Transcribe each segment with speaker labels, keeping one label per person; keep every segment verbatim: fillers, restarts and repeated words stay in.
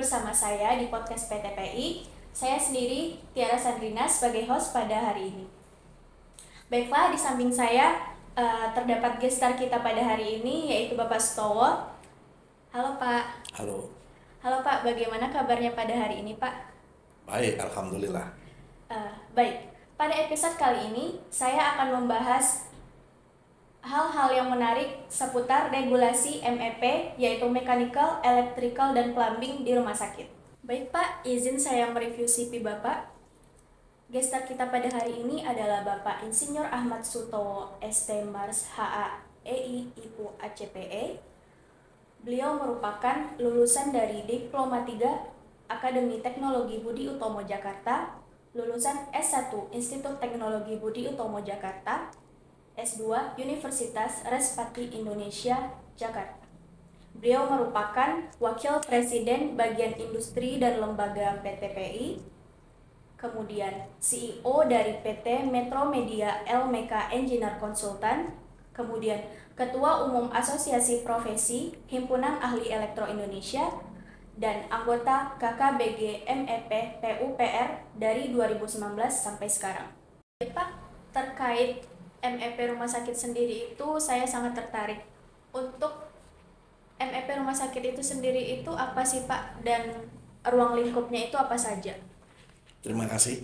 Speaker 1: bersama saya di podcast P T P I. Saya sendiri, Tiara Sandrina, sebagai host pada hari ini. Baiklah, di samping saya uh, terdapat guest star kita pada hari ini, yaitu Bapak Sutowo. Halo Pak.
Speaker 2: Halo.
Speaker 1: Halo Pak, bagaimana kabarnya pada hari ini Pak?
Speaker 2: Baik, Alhamdulillah.
Speaker 1: Uh, baik, pada episode kali ini saya akan membahas hal-hal yang menarik seputar regulasi M E P, yaitu Mechanical, Electrical, dan Plumbing di rumah sakit. Baik Pak, izin saya mereview C V Bapak. Guest star kita pada hari ini adalah Bapak Insinyur Ahmad Sutowo, S T Mars, H A E I I P U A C P E. Beliau merupakan lulusan dari Diploma tiga Akademi Teknologi Budi Utomo Jakarta, lulusan S satu Institut Teknologi Budi Utomo Jakarta, S dua Universitas Respati Indonesia, Jakarta. Beliau merupakan Wakil Presiden Bagian Industri dan Lembaga P T P I, kemudian C E O dari P T Metro Media Elmeka Engineer Konsultan, kemudian Ketua Umum Asosiasi Profesi Himpunan Ahli Elektro Indonesia, dan anggota K K B G M E P P U P R dari dua ribu sembilan belas sampai sekarang. Pak, terkait M E P rumah sakit sendiri itu saya sangat tertarik. Untuk M E P rumah sakit itu sendiri itu apa sih Pak, dan ruang lingkupnya itu apa saja?
Speaker 2: Terima kasih.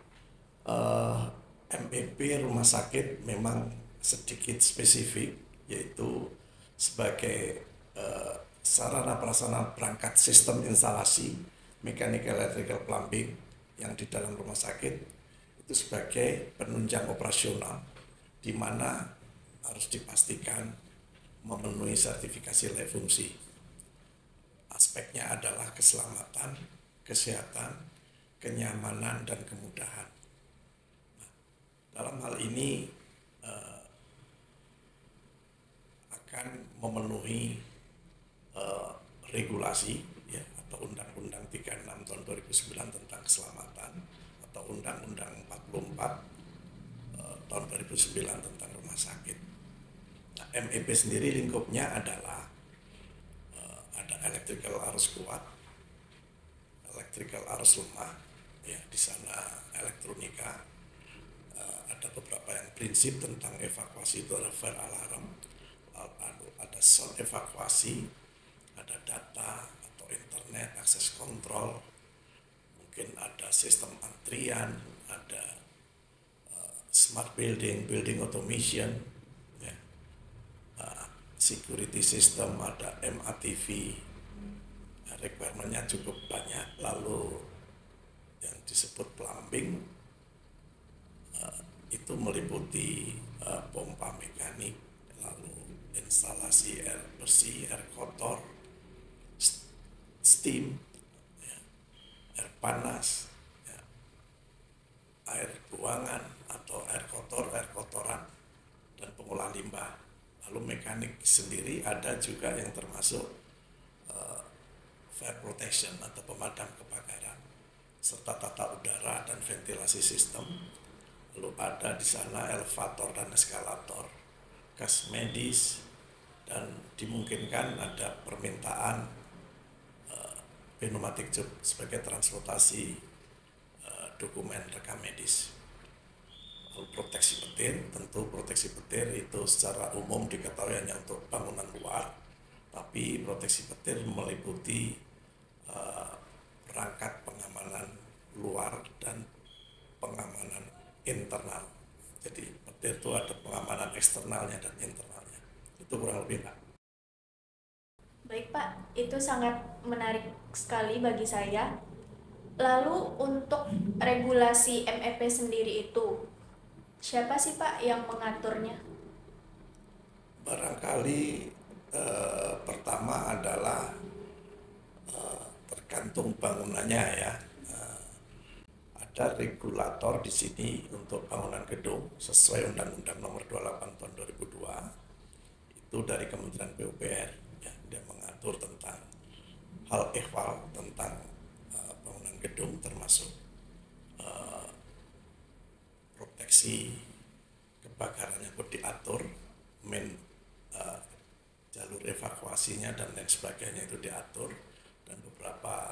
Speaker 2: Uh, M E P rumah sakit memang sedikit spesifik, yaitu sebagai uh, sarana prasarana perangkat sistem instalasi mechanical, electrical, plumbing yang di dalam rumah sakit itu sebagai penunjang operasional, di mana harus dipastikan memenuhi sertifikasi layak fungsi. Aspeknya adalah keselamatan, kesehatan, kenyamanan, dan kemudahan. Nah, dalam hal ini eh, akan memenuhi eh, regulasi ya, atau Undang-Undang tiga puluh enam tahun dua ribu sembilan tentang keselamatan, atau Undang-Undang empat puluh empat eh, tahun dua ribu sembilan tentang rumah sakit. Nah, M E P sendiri lingkupnya adalah uh, ada electrical arus kuat, electrical arus lemah, ya di sana elektronika, uh, ada beberapa yang prinsip tentang evakuasi, itu ada fire alarm, lalu ada sound evakuasi, ada data atau internet akses kontrol, mungkin ada sistem antrian, ada uh, smart building, building automation, security system, ada M A T V, requirement-nya cukup banyak. Lalu yang disebut plumbing uh, itu meliputi uh, pompa mekanik, lalu instalasi air bersih, air kotor, steam, ya, air panas, ya, air buangan atau air kotor, air kotoran, dan pengolahan limbah. Lalu mekanik sendiri ada juga yang termasuk uh, fire protection atau pemadam kebakaran, serta tata udara dan ventilasi sistem. Lalu ada di sana elevator dan eskalator, gas medis, dan dimungkinkan ada permintaan uh, pneumatic tube sebagai transportasi uh, dokumen rekam medis. Lalu proteksi petir, tentu proteksi petir itu secara umum diketahui hanya untuk bangunan luar, tapi proteksi petir meliputi uh, perangkat pengamanan luar dan pengamanan internal. Jadi petir itu ada pengamanan eksternalnya dan internalnya. Itu kurang lebih Pak.
Speaker 1: Baik Pak, itu sangat menarik sekali bagi saya. Lalu untuk regulasi M E P sendiri itu, siapa sih Pak yang mengaturnya?
Speaker 2: Barangkali eh, pertama adalah eh, tergantung bangunannya ya. Eh, ada regulator di sini untuk bangunan gedung sesuai Undang-Undang Nomor dua puluh delapan Tahun dua ribu dua. Itu dari Kementerian P U P R ya, dia mengatur tentang hal ehwal tentang eh, bangunan gedung, termasuk eh, proteksi kebakarannya pun diatur, main uh, jalur evakuasinya dan lain sebagainya itu diatur, dan beberapa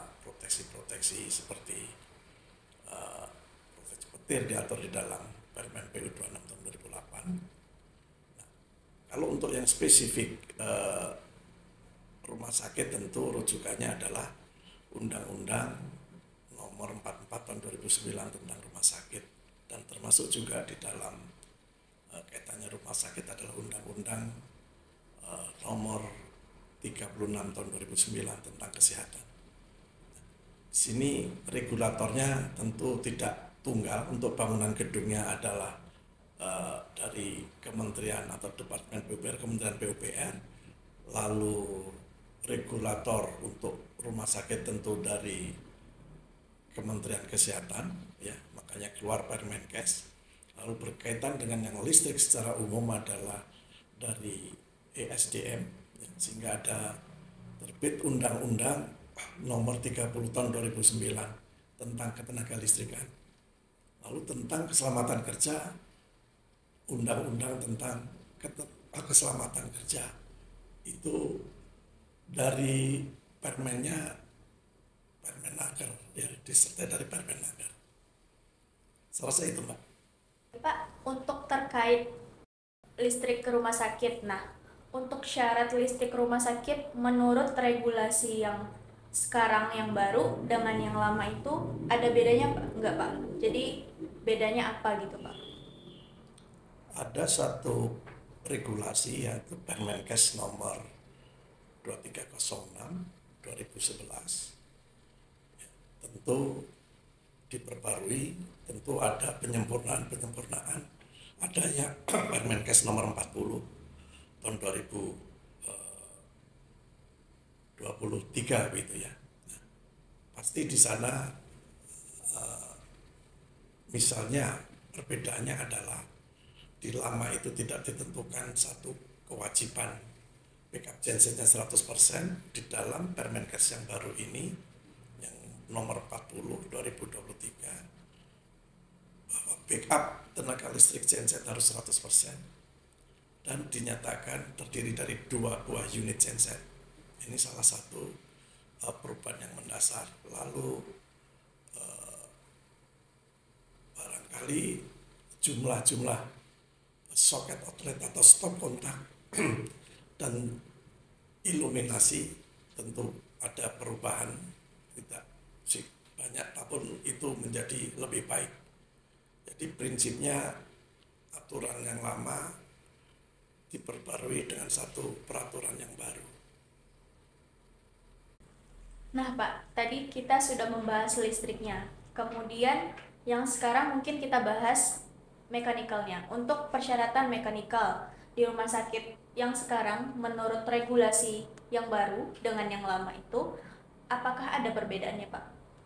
Speaker 2: proteksi-proteksi seperti uh, proteksi petir diatur di dalam Permen P U dua puluh enam tahun dua ribu delapan. Nah, kalau untuk yang spesifik uh, rumah sakit tentu rujukannya adalah Undang-Undang Nomor empat puluh empat tahun dua ribu sembilan tentang rumah sakit, dan termasuk juga di dalam uh, kaitannya rumah sakit adalah Undang-Undang uh, Nomor tiga puluh enam tahun dua ribu sembilan tentang kesehatan. Di sini regulatornya tentu tidak tunggal. Untuk bangunan gedungnya adalah uh, dari Kementerian atau Departemen P U P R, Kementerian P U P R. Lalu regulator untuk rumah sakit tentu dari Kementerian Kesehatan, ya, makanya keluar Permenkes. Lalu berkaitan dengan yang listrik secara umum adalah dari E S D M, ya, sehingga ada terbit Undang-Undang Nomor tiga puluh tahun dua ribu sembilan tentang ketenaga listrikan. Lalu tentang keselamatan kerja, Undang-Undang tentang keselamatan kerja. Itu dari permennya Permenaker, ya, disertai dari Permenaker. Selesai itu, Mbak.
Speaker 1: Pak, untuk terkait listrik ke rumah sakit, nah, untuk syarat listrik ke rumah sakit menurut regulasi yang sekarang yang baru dengan yang lama itu ada bedanya Pak? Enggak, Pak? Jadi bedanya apa gitu, Pak?
Speaker 2: Ada satu regulasi yaitu Permenkes nomor dua tiga nol enam dua ribu sebelas. Ya, tentu diperbarui, tentu ada penyempurnaan-penyempurnaan adanya Permenkes nomor empat puluh tahun dua ribu dua puluh tiga gitu ya. Nah, pasti di sana uh, misalnya perbedaannya adalah di lama itu tidak ditentukan satu kewajiban backup gensetnya seratus persen. Di dalam Permenkes yang baru ini yang nomor empat puluh dua ribu dua puluh tiga bahwa backup tenaga listrik genset harus seratus persen dan dinyatakan terdiri dari dua buah unit genset. Ini salah satu uh, perubahan yang mendasar. Lalu uh, barangkali jumlah-jumlah soket outlet atau stop kontak dan iluminasi tentu ada perubahan, tidak sih banyak, tapi itu menjadi lebih baik. Jadi prinsipnya aturan yang lama diperbarui dengan satu peraturan yang baru.
Speaker 1: Nah, Pak, tadi kita sudah membahas listriknya. Kemudian yang sekarang mungkin kita bahas mekanikalnya. Untuk persyaratan mekanikal di rumah sakit yang sekarang menurut regulasi yang baru dengan yang lama itu, apakah ada perbedaannya, Pak?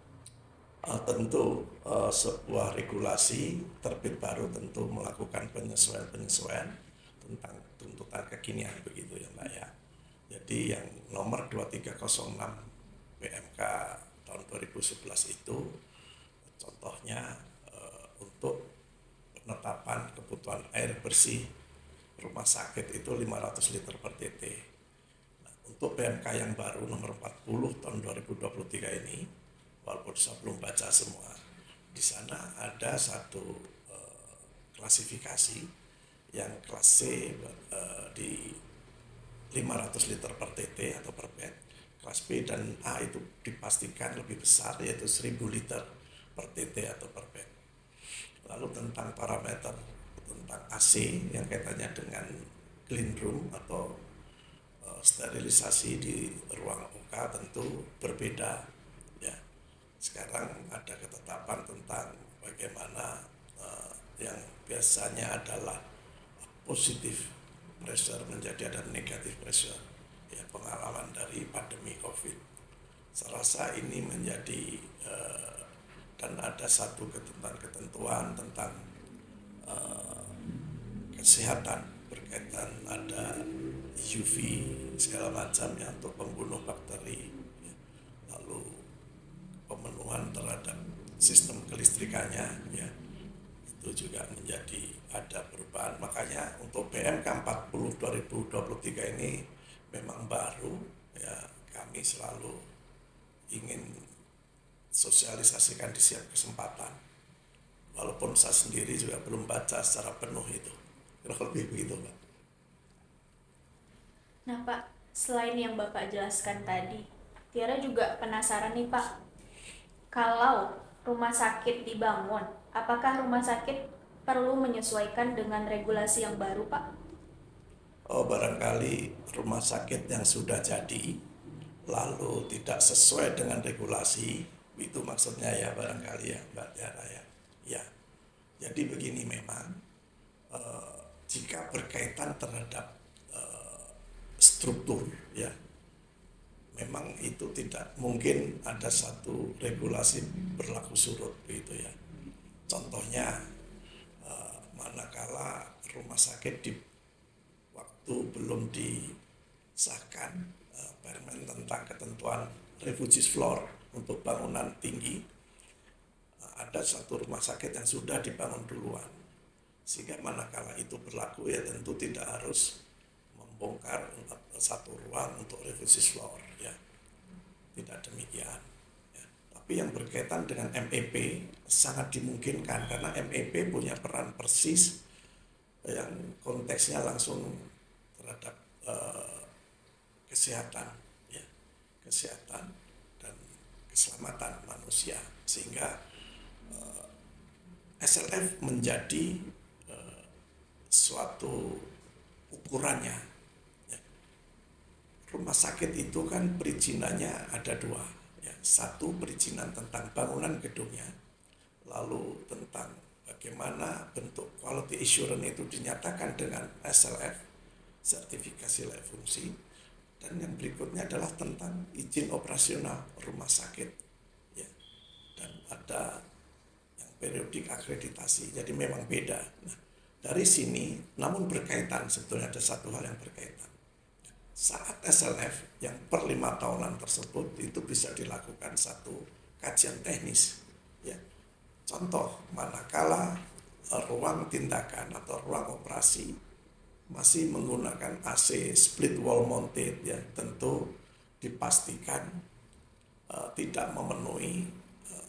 Speaker 2: Uh, tentu uh, sebuah regulasi terbit baru tentu melakukan penyesuaian-penyesuaian tentang tuntutan kekinian begitu ya, Mbak ya. Jadi yang nomor dua tiga nol enam P M K tahun dua ribu sebelas itu contohnya uh, untuk penetapan kebutuhan air bersih rumah sakit itu lima ratus liter per T T. Nah, untuk P M K yang baru nomor empat puluh tahun dua ribu dua puluh tiga ini, walaupun saya belum baca semua, di sana ada satu uh, klasifikasi yang kelas C uh, di lima ratus liter per T T atau per bed. Kelas B dan A itu dipastikan lebih besar, yaitu seribu liter per T T atau per bed. Lalu tentang parameter tentang A C yang kaitannya dengan clean room atau uh, sterilisasi di ruang O K tentu berbeda ya. Sekarang ada ketetapan tentang bagaimana uh, yang biasanya adalah positif pressure menjadi ada negatif pressure, ya, pengalaman dari pandemi COVID. Saya rasa ini menjadi uh, dan ada satu ketentuan-ketentuan tentang uh, kesehatan berkaitan ada U V segala macam ya untuk pembunuh bakteri, ya. Lalu pemenuhan terhadap sistem kelistrikannya ya itu juga menjadi ada perubahan. Makanya untuk P M K empat puluh dua ribu dua puluh tiga ini memang baru ya, kami selalu ingin sosialisasikan di setiap kesempatan. Walaupun saya sendiri juga belum baca secara penuh itu. Kurang lebih begitu, Pak.
Speaker 1: Nah Pak, selain yang Bapak jelaskan tadi, Tiara juga penasaran nih Pak, kalau rumah sakit dibangun, apakah rumah sakit perlu menyesuaikan dengan regulasi yang baru Pak?
Speaker 2: Oh, barangkali rumah sakit yang sudah jadi lalu tidak sesuai dengan regulasi, itu maksudnya ya barangkali ya Mbak Tiara ya. Ya, jadi begini memang eh, jika berkaitan terhadap eh, struktur ya, memang itu tidak mungkin ada satu regulasi berlaku surut begitu ya. Contohnya eh, manakala rumah sakit di waktu belum disahkan eh, permen tentang ketentuan refugees floor untuk bangunan tinggi, eh, ada satu rumah sakit yang sudah dibangun duluan, sehingga manakala itu berlaku ya tentu tidak harus membongkar satu ruang untuk refugees floor ya, tidak demikian ya. Tapi yang berkaitan dengan M E P sangat dimungkinkan karena M E P punya peran persis yang konteksnya langsung terhadap uh, kesehatan ya, kesehatan dan keselamatan manusia, sehingga uh, S L F menjadi uh, suatu ukurannya ya. Rumah sakit itu kan perizinannya ada dua ya. Satu perizinan tentang bangunan gedungnya, lalu tentang bagaimana bentuk quality assurance itu dinyatakan dengan S L F, sertifikasi layak fungsi, dan yang berikutnya adalah tentang izin operasional rumah sakit ya. Dan ada yang periodik akreditasi, jadi memang beda. Nah, dari sini namun berkaitan, sebetulnya ada satu hal yang berkaitan. Saat S L F yang per lima tahunan tersebut itu bisa dilakukan satu kajian teknis ya. Contoh, manakala ruang tindakan atau ruang operasi masih menggunakan A C split wall mounted ya, tentu dipastikan uh, tidak memenuhi uh,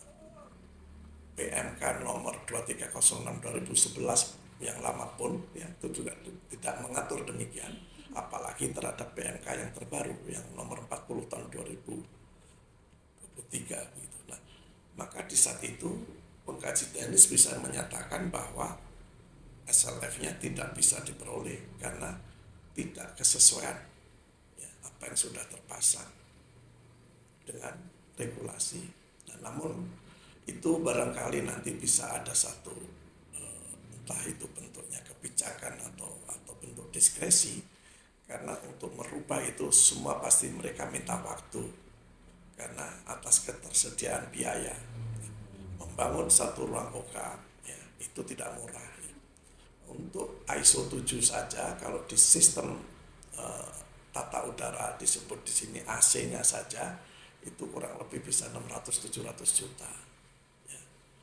Speaker 2: P M K nomor dua tiga nol enam dua ribu sebelas yang lama pun ya, itu juga tidak mengatur demikian, apalagi terhadap P M K yang terbaru yang nomor empat puluh tahun dua ribu dua puluh tiga gitu. Nah, maka di saat itu pengkaji teknis bisa menyatakan bahwa S L F-nya tidak bisa diperoleh karena tidak kesesuaian ya, apa yang sudah terpasang dengan regulasi. Nah, namun itu barangkali nanti bisa ada satu eh, entah itu bentuknya kebijakan atau atau bentuk diskresi, karena untuk merubah itu semua pasti mereka minta waktu karena atas ketersediaan biaya. Membangun satu ruang O K ya, itu tidak murah ya. Untuk I S O tujuh saja, kalau di sistem uh, tata udara disebut di sini A C-nya saja itu kurang lebih bisa enam ratus tujuh ratus juta ya.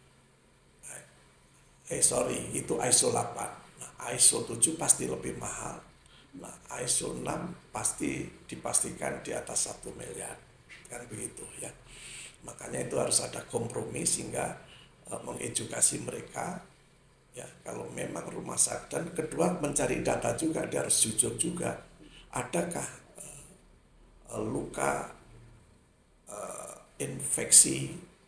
Speaker 2: Eh sorry, itu I S O delapan. Nah, I S O tujuh pasti lebih mahal. Nah, I S O enam pasti dipastikan di atas satu miliar, kan begitu ya. Makanya itu harus ada kompromi sehingga uh, mengedukasi mereka ya, kalau memang rumah sakit, dan kedua mencari data juga, dia harus jujur juga, adakah uh, luka uh, infeksi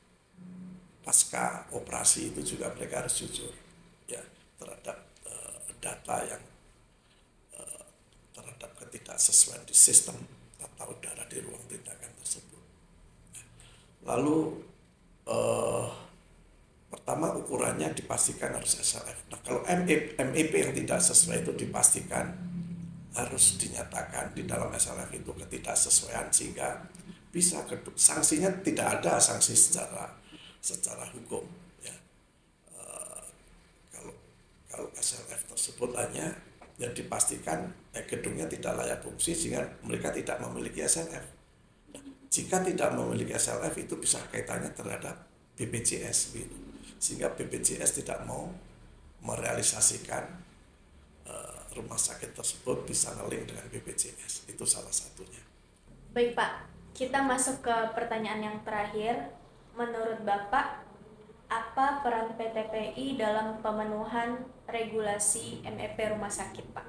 Speaker 2: pasca operasi, itu juga mereka harus jujur ya terhadap uh, data yang uh, terhadap ketidaksesuaian di sistem tata udara di ruang tindakan tersebut. Lalu uh, pertama ukurannya dipastikan harus S L F. Nah, kalau M E P yang tidak sesuai itu dipastikan harus dinyatakan di dalam S L F itu ketidaksesuaian, sehingga bisa sanksinya tidak ada sanksi secara secara hukum ya. Uh, kalau kalau S L F tersebut hanya yang dipastikan eh, gedungnya tidak layak fungsi sehingga mereka tidak memiliki S L F. Jika tidak memiliki S L F itu bisa kaitannya terhadap B P J S gitu. Sehingga B P J S tidak mau merealisasikan uh, rumah sakit tersebut bisa ngeling dengan B P J S. Itu salah satunya.
Speaker 1: Baik Pak, kita masuk ke pertanyaan yang terakhir. menurut Bapak, apa peran P T P I dalam pemenuhan regulasi M E P rumah sakit, Pak?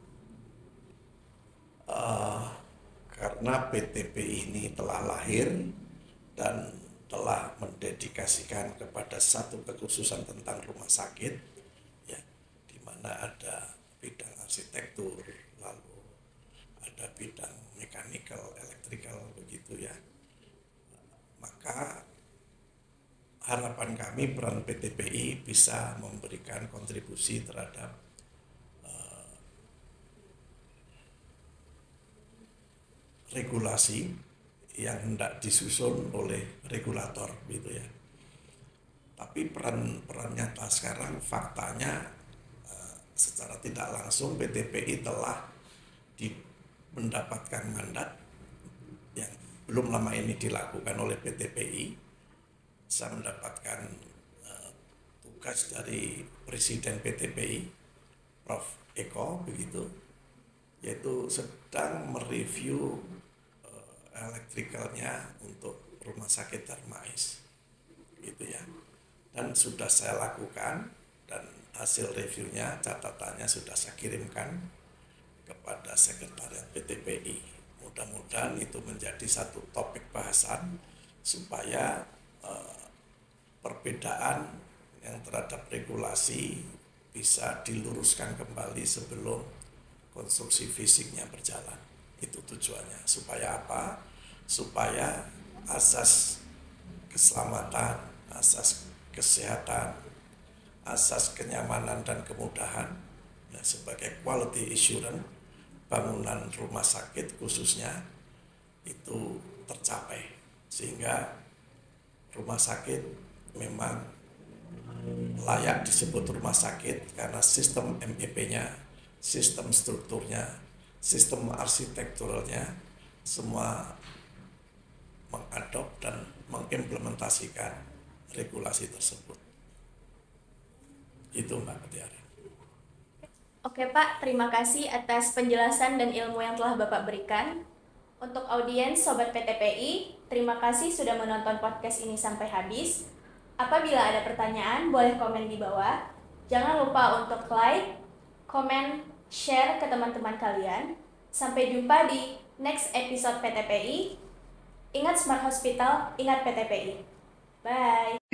Speaker 2: Uh, karena P T P I ini telah lahir dan telah mendedikasikan kepada satu kekhususan tentang rumah sakit, ya, di mana ada bidang arsitektur, lalu ada bidang mechanical, electrical, begitu ya. Maka harapan kami peran P T P I bisa memberikan kontribusi terhadap uh, regulasi yang hendak disusun oleh regulator, gitu ya. Tapi peran peran nyata sekarang faktanya uh, secara tidak langsung P T P I telah di, mendapatkan mandat yang belum lama ini dilakukan oleh P T P I. Saya mendapatkan uh, tugas dari Presiden P T P I, Profesor Eko, begitu, yaitu sedang mereview elektrikalnya untuk rumah sakit Darmais, gitu ya. Dan sudah saya lakukan, dan hasil reviewnya, catatannya sudah saya kirimkan kepada Sekretariat P T P I. Mudah-mudahan itu menjadi satu topik bahasan supaya eh, perbedaan yang terhadap regulasi bisa diluruskan kembali sebelum konstruksi fisiknya berjalan. Itu tujuannya. Supaya apa? Supaya asas keselamatan, asas kesehatan, asas kenyamanan dan kemudahan, ya, sebagai quality assurance bangunan rumah sakit khususnya itu tercapai, sehingga rumah sakit memang layak disebut rumah sakit karena sistem M E P-nya, sistem strukturnya, sistem arsitekturalnya semua mengadop dan mengimplementasikan regulasi tersebut. Itu Mbak Tiara.
Speaker 1: Oke Pak, terima kasih atas penjelasan dan ilmu yang telah Bapak berikan. Untuk audiens Sobat P T P I, terima kasih sudah menonton podcast ini sampai habis. Apabila ada pertanyaan, boleh komen di bawah. Jangan lupa untuk like, komen, share ke teman-teman kalian. Sampai jumpa di next episode P T P I. Ingat Smart Hospital, ingat P T P I. Bye.